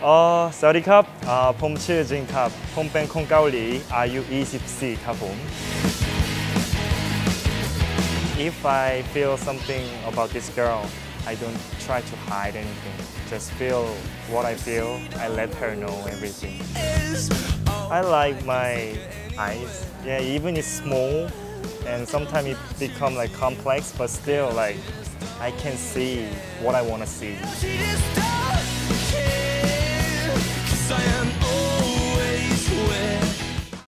สวัสดีครับผมชื่อจิงครับผมเป็นคนเกาหลีอายุ24ครับผม If I feel something about this girl I don't try to hide anything just feel what I feel I let her know everything I like my eyes yeah even it's small and sometimes it become like complex but still like I can see what I want to see I am